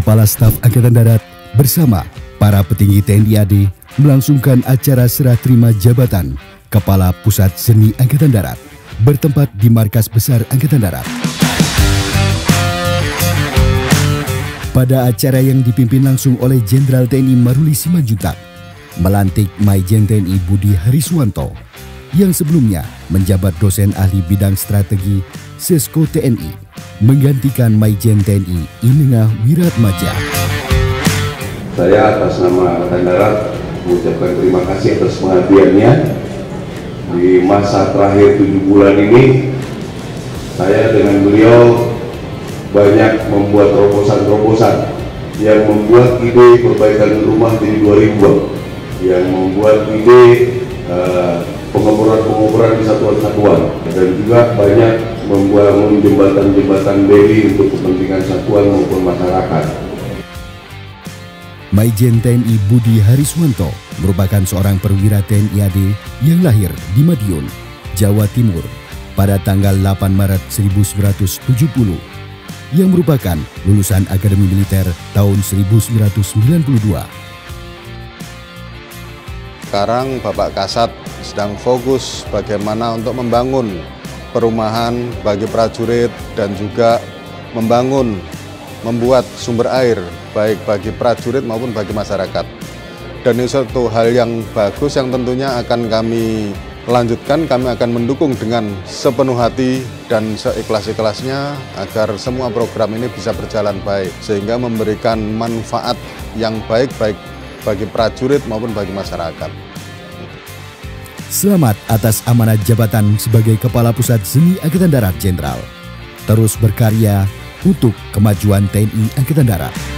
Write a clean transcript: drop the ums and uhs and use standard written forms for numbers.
Kepala Staf Angkatan Darat bersama para petinggi TNI AD melangsungkan acara serah terima jabatan Kepala Pusat Seni Angkatan Darat bertempat di Markas Besar Angkatan Darat. Pada acara yang dipimpin langsung oleh Jenderal TNI Maruli Simanjuntak, melantik Maijen TNI Budi Hariswanto yang sebelumnya menjabat dosen ahli bidang strategi Sesko TNI, menggantikan Maijen TNI Inengah Wiratmaja. Saya atas nama Angkatan Darat mengucapkan terima kasih atas pengabdiannya di masa terakhir 7 bulan ini. Saya dengan beliau banyak membuat terobosan-terobosan yang membuat ide perbaikan rumah jadi 2000, yang membuat ide pengoboran-pengoboran di satuan-satuan, dan juga banyak membangun jembatan-jembatan beli untuk kepentingan satuan maupun masyarakat. Maijen TNI Budi Hariswanto merupakan seorang perwira TNI AD yang lahir di Madiun, Jawa Timur pada tanggal 8 Maret 1970, yang merupakan lulusan Akademi Militer tahun 1992. Sekarang Bapak Kasat sedang fokus bagaimana untuk membangun perumahan bagi prajurit dan juga membuat sumber air baik bagi prajurit maupun bagi masyarakat. Dan ini suatu hal yang bagus yang tentunya akan kami lanjutkan. Kami akan mendukung dengan sepenuh hati dan seikhlas-ikhlasnya agar semua program ini bisa berjalan baik sehingga memberikan manfaat yang baik bagi prajurit maupun bagi masyarakat. Selamat atas amanat jabatan sebagai Kepala Pusat Seni Angkatan Darat Jenderal. Terus berkarya untuk kemajuan TNI Angkatan Darat.